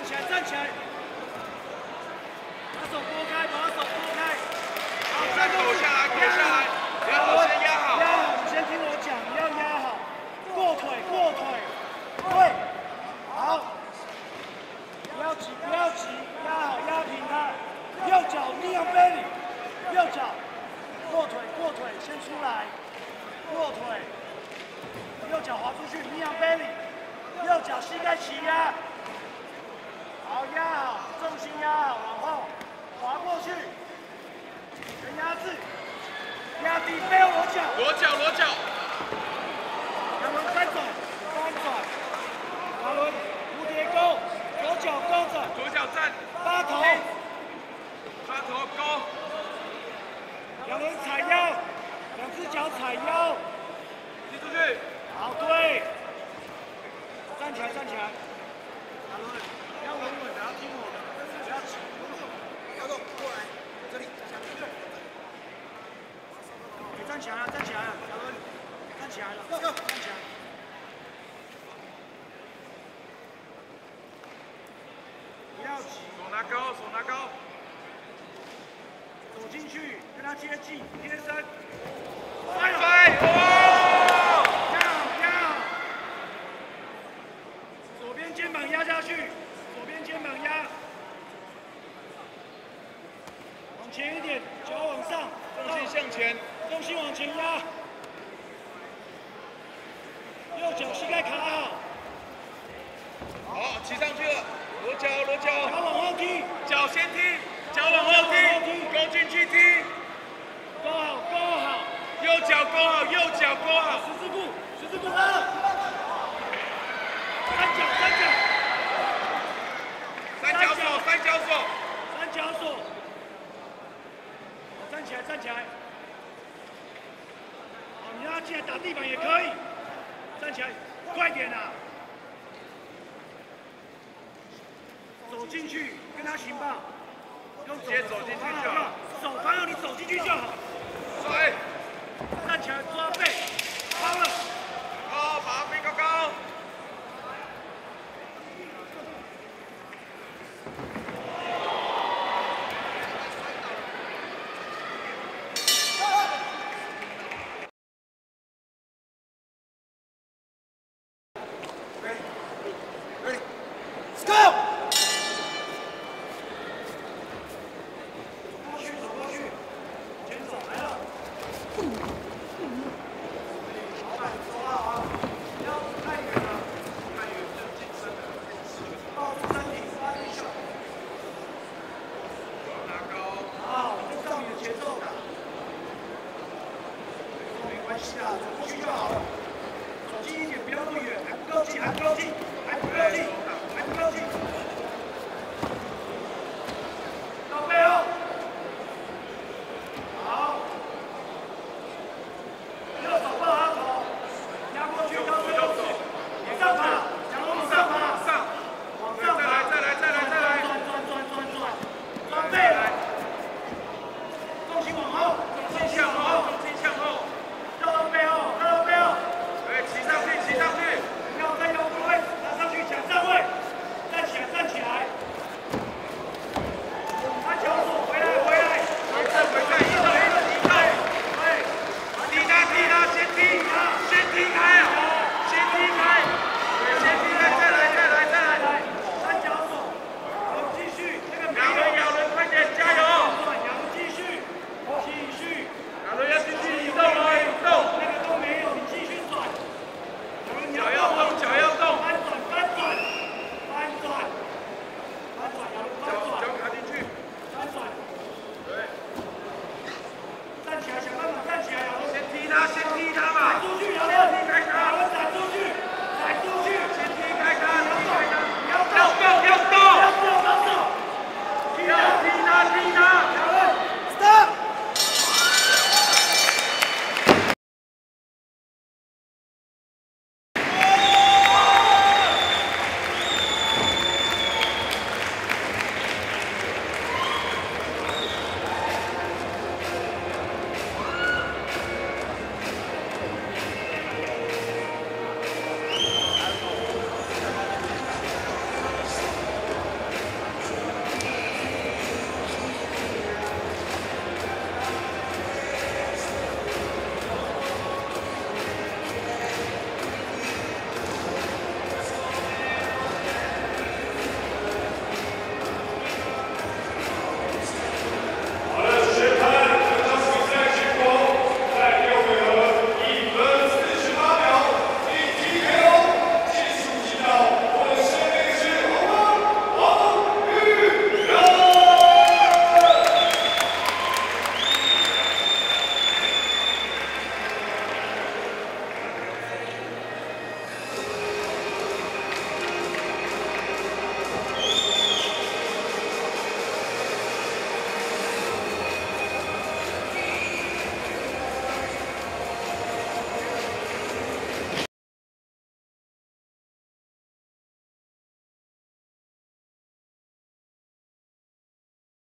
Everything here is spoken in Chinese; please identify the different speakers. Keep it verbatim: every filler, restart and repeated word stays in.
Speaker 1: 起来，站起来，把手拨开，把手拨开。好，再过去，
Speaker 2: 下来，跪下来，压好，先压好。
Speaker 1: 压好，你先听我讲，你要压好，过腿，过腿，对，好，不要急，不要急，压好，压平它。右脚逆向背里，右脚过腿，过腿，先出来，过腿，右脚滑出去，逆向背里，右脚膝盖齐压。 好，压好，重心压好，往后滑过去，人压制，压低，背后裸脚，
Speaker 2: 裸脚，裸脚，
Speaker 1: 两轮翻转，翻转，两轮蝴蝶勾，左脚勾着，
Speaker 2: 左脚站，
Speaker 1: 八头，
Speaker 2: 抓头勾，
Speaker 1: 两轮踩腰，两只脚踩腰，
Speaker 2: 踢出去，
Speaker 1: 好，对，站起来，站起来，两轮。 要稳稳的，要听我的，不要急。姚总，过来，这里。你站起来了，站起来了，小伦，站起来了，站起来。不要急，
Speaker 2: 手拿高，手拿高。
Speaker 1: 走进去，跟他接近，贴身。
Speaker 2: 快！哦！
Speaker 1: 压好，压好。左边肩膀压下去。 左边肩膀压，往前一点，脚往上，
Speaker 2: 重心向前，
Speaker 1: 重心往前压，右脚膝盖卡好，
Speaker 2: 好，骑上去了，裸脚，裸脚，
Speaker 1: 脚往后踢，
Speaker 2: 脚先踢，脚往后踢，勾进去踢，
Speaker 1: 勾好，勾好，
Speaker 2: 右脚勾好，右脚勾好，
Speaker 1: 十字步，十字步拉，三脚，三脚。
Speaker 2: 三角手，三角手，
Speaker 1: 三角手，站起来，站起来。好，你让他进来打地板也可以。站起来，快点啊！走进去，跟他行吧。用
Speaker 2: 直接走进去就好。
Speaker 1: 手方向你走进去就好。
Speaker 2: 甩。
Speaker 1: 站起来，抓背，高了。
Speaker 2: 高，把背高高。 走过去就好了，走近一点，不要那么远，还不够近，还不够近，还不够近，还不够近。